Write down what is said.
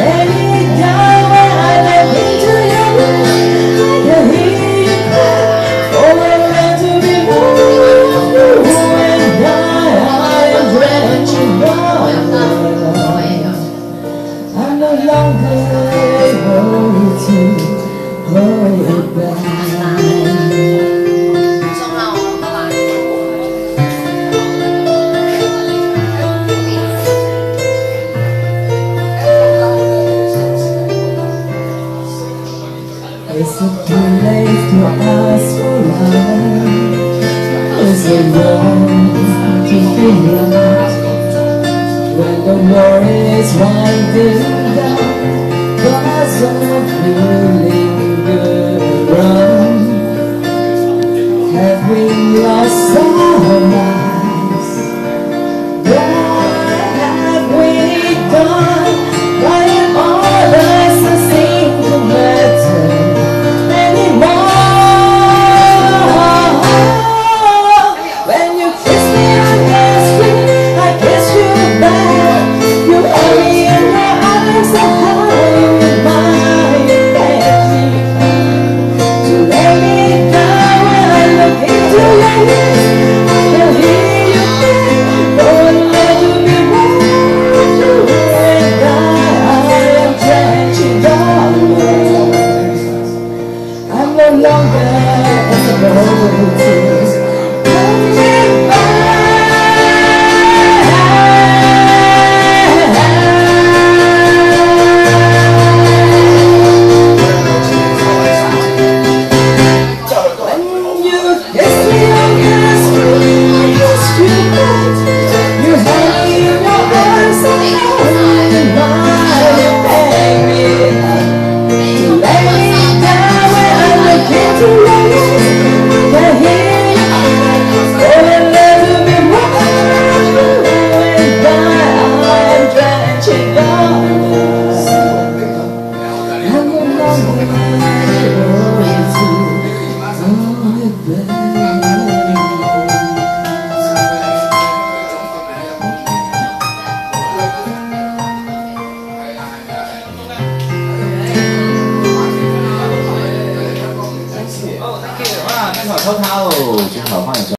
Lay me down when I look into your eyes. I can hear you cry. Oh, I want to be more with you. And I am drenching your love. I'm no longer able to hold it back. Is it too late to ask for love? Is it wrong to feel love when the war is winding down? Cause of feeling good run. Have we lost our minds? What have we done? Why have all us seem to matter anymore? When you kiss me on the street, I kiss you back. You hold me in your arms and hold me mine. You beg me to lay me down when I look into your eyes. I can hear you cry. No one let you be with you. And I am drenching your words. I'm no longer able to hold me back. When you kiss me on the street, I kiss you back. You hold me in your arms and hold me mine. You beg me to lay me down when I look into your eyes. I can hear you cry. Oh, and let me with you. And I am drenching your words. I'm no longer able to hold it back. 哇，那首抽他喽，正好放一首。